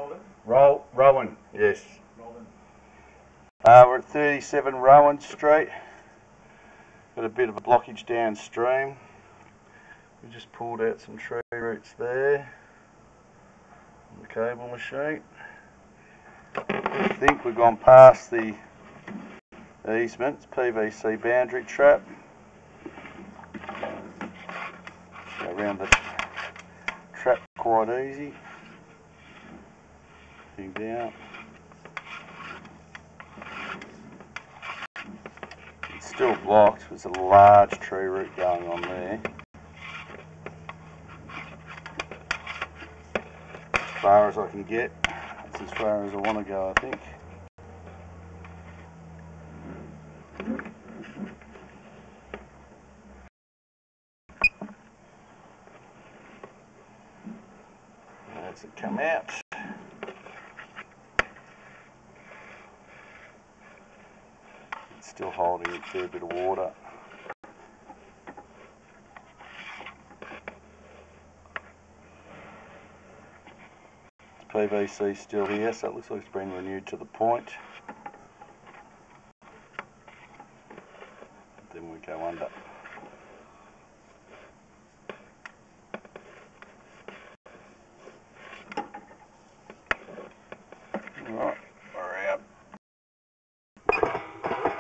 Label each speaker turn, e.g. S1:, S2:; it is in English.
S1: Rowen, yes.
S2: Rowen.
S1: We're at 37 Rowen Street. Got a bit of a blockage downstream. We just pulled out some tree roots there on the cable machine. I think we've gone past the easement. It's PVC boundary trap. Go around the trap quite easy. Thing down. It's still blocked. There's a large tree root going on there. As far as I can get. That's as far as I want to go, I think. As it come out. It's still holding a fair bit of water. PVC still here, so it looks like it's been renewed to the point. Then we go under.